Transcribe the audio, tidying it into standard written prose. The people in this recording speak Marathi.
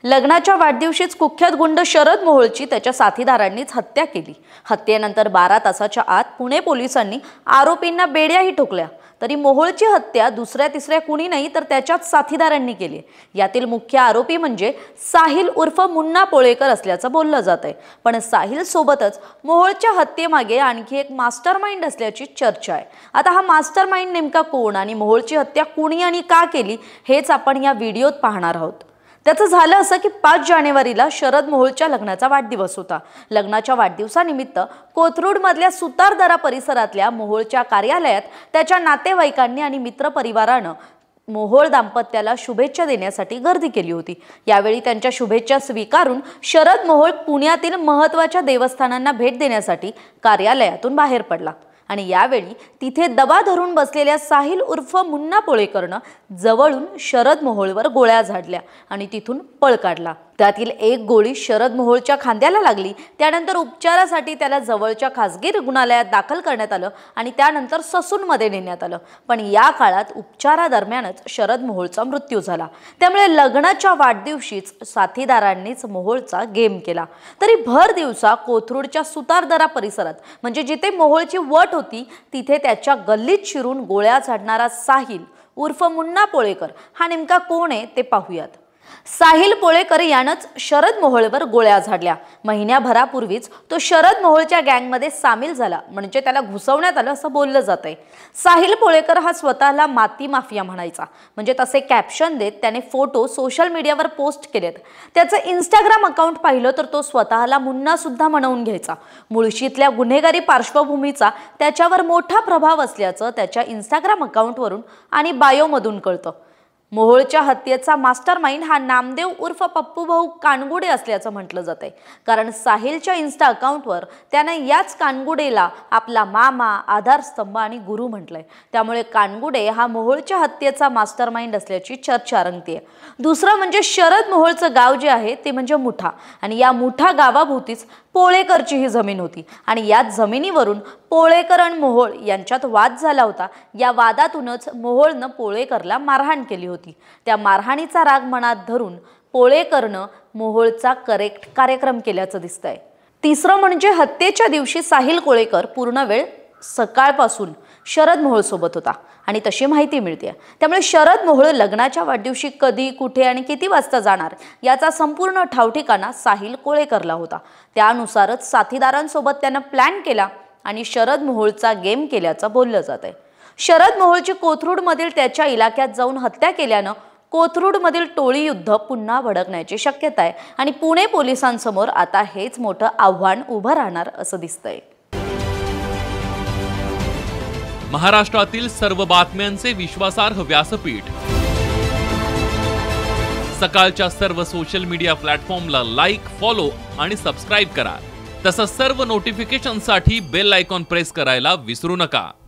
लग्नाच्या वाढदिवशीच कुख्यात गुंड शरद मोहोळची त्याच्या साथीदारांनीच हत्या केली। हत्येनंतर 12 तासाच्या आत पुणे पोलिसांनी आरोपींना बेड्याही ठोकल्या। तरी मोहोळची हत्या दुसऱ्या तिसऱ्या कुणी नाही तर त्याच्याच साथीदारांनी केली। यातील मुख्य आरोपी म्हणजे साहिल उर्फ मुन्ना पोळेकर असल्याचं बोललं जातंय। पण साहिल सोबतच मोहोळच्या हत्येमागे आणखी एक मास्टरमाइंड असल्याची चर्चा आहे। आता हा मास्टरमाइंड नेमका कोण आणि मोहोळची हत्या कुणी आणि का केली हेच आपण या व्हिडिओत पाहणार आहोत। त्याचं झालं असं की 5 जानेवारीला शरद मोहोळच्या लग्नाचा वाढदिवस होता। लग्नाच्या वाढदिवसानिमित्त कोथरूडमधल्या सुतारदरा परिसरातल्या मोहोळच्या कार्यालयात त्याच्या नातेवाईकांनी आणि मित्रपरिवारानं मोहोळ दाम्पत्याला शुभेच्छा देण्यासाठी गर्दी केली होती। यावेळी त्यांच्या शुभेच्छा स्वीकारून शरद मोहोळ पुण्यातील महत्त्वाच्या देवस्थानांना भेट देण्यासाठी कार्यालयातून बाहेर पडला आणि यावेळी तिथे दबा धरून बसलेल्या साहिल उर्फ मुन्ना पोळेकरनं जवळून शरद मोहोळवर गोळ्या झाडल्या आणि तिथून पळ काढला। त्यातील एक गोळी शरद मोहोळच्या खांद्याला लागली। त्यानंतर उपचारासाठी त्याला जवळच्या खासगी रुग्णालयात दाखल करण्यात आलं आणि त्यानंतर ससूनमध्ये नेण्यात आलं। पण या काळात उपचारादरम्यानच शरद मोहोळचा मृत्यू झाला। त्यामुळे लग्नाच्या वाढदिवशीच साथीदारांनीच मोहोळचा गेम केला। तरी भर दिवसा कोथरूडच्या सुतारदरा परिसरात म्हणजे जिथे मोहोळची वट होती तिथे त्याच्या गल्लीत शिरून गोळ्या झाडणारा साहिल उर्फ मुन्ना पोळेकर हा नेमका कोण आहे ते पाहूयात। साहिल पोळेकर यानंच शरद मोहोळवर गोळ्या झाडल्या। महिन्याभरापूर्वीच तो शरद मोहोळच्या गँगमध्ये सामील झाला, म्हणजे त्याला घुसवण्यात आलं असं बोललं जातंय। साहिल पोळेकर हा स्वतःला माती माफिया म्हणायचा, म्हणजे तसे कॅप्शन देत त्याने फोटो सोशल मीडियावर पोस्ट केलेत। त्याचं इंस्टाग्राम अकाउंट पाहिलं तर तो स्वतःला मुन्ना सुद्धा म्हणवून घ्यायचा। मुळशीतल्या गुन्हेगारी पार्श्वभूमीचा त्याच्यावर मोठा प्रभाव असल्याचं त्याच्या इंस्टाग्राम अकाउंटवरून आणि बायोमधून कळतं। मोहोळच्या हत्येचा मास्टरमाइंड हा नामदेव उर्फ पप्पू भाऊ कानगुडे असल्याचं म्हटलं जातंय, कारण साहिलच्या इन्स्टा अकाउंटवर त्याने याच कानगुडेला आपला मामा, आधारस्तंभ आणि गुरु म्हटलंय। त्यामुळे कानगुडे हा मोहोळच्या हत्येचा मास्टरमाइंड असल्याची चर्चा रंगतेय। दुसरं म्हणजे शरद मोहोळचं गाव जे आहे ते म्हणजे मुठा आणि या मुठा गावाभोवतीच पोळेकरची ही जमीन होती आणि याच जमिनीवरून पोळेकर आणि मोहोळ यांच्यात वाद झाला होता। या वादातूनच मोहोळनं पोळेकरला मारहाण केली होती। त्या मारहाणीचा राग मनात धरून पोळेकरनं मोहोळचा कार्यक्रम केल्याचं दिसतंय। तिसरं म्हणजे हत्येच्या दिवशी साहिल कोळेकर पूर्ण वेळ सकाळपासून शरद मोहोळ सोबत होता आणि तशी माहिती मिळते। त्यामुळे शरद मोहोळ लग्नाच्या वाढदिवशी कधी, कुठे आणि किती वाजता जाणार याचा संपूर्ण ठावठिकाणा साहिल कोळेकरला होता। त्यानुसारच साथीदारांसोबत त्यानं प्लॅन केला आणि शरद मोहोळचा गेम केल्याचं बोललं जातंय। शरद मोहोळची कोथरूडमधील त्याच्या इलाक्यात जाऊन हत्या केल्यानं कोथरूडमधील टोळी युद्ध पुन्हा भडकण्याची शक्यता आहे आणि पुणे पोलिसांसमोर आता हेच मोठं आव्हान उभं राहणार असं दिसतंय। महाराष्ट्रातील सर्व बातम्यांचे विश्वासार्ह व्यासपीठ सकाळच्या सर्व सोशल मीडिया प्लॅटफॉर्मला लाईक, फॉलो आणि सबस्क्राईब करा। तसंच सर्व नोटिफिकेशनसाठी बेल आयकॉन प्रेस करायला विसरू नका।